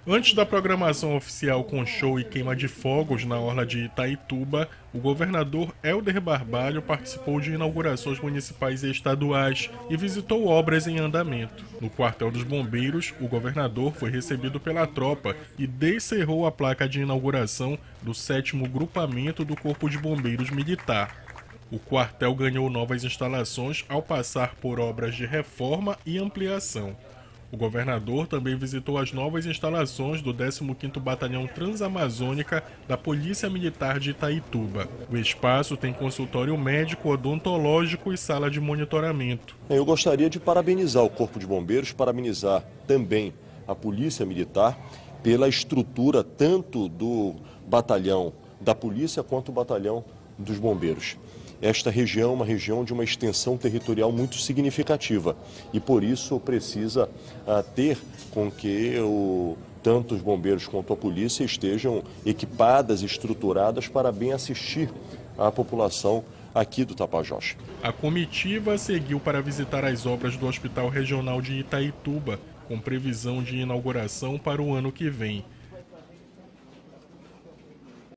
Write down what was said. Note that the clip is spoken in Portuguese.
Antes da programação oficial com show e queima de fogos na orla de Itaituba, o governador Helder Barbalho participou de inaugurações municipais e estaduais e visitou obras em andamento. No quartel dos bombeiros, o governador foi recebido pela tropa e descerrou a placa de inauguração do 7º Grupamento do Corpo de Bombeiros Militar. O quartel ganhou novas instalações ao passar por obras de reforma e ampliação. O governador também visitou as novas instalações do 15º Batalhão Transamazônica da Polícia Militar de Itaituba. O espaço tem consultório médico, odontológico e sala de monitoramento. Eu gostaria de parabenizar o Corpo de Bombeiros, parabenizar também a Polícia Militar pela estrutura tanto do batalhão da Polícia quanto do batalhão dos Bombeiros. Esta região é uma região de uma extensão territorial muito significativa e por isso precisa ter com que tanto os bombeiros quanto a polícia estejam equipadas e estruturadas para bem assistir a população aqui do Tapajós. A comitiva seguiu para visitar as obras do Hospital Regional de Itaituba, com previsão de inauguração para o ano que vem.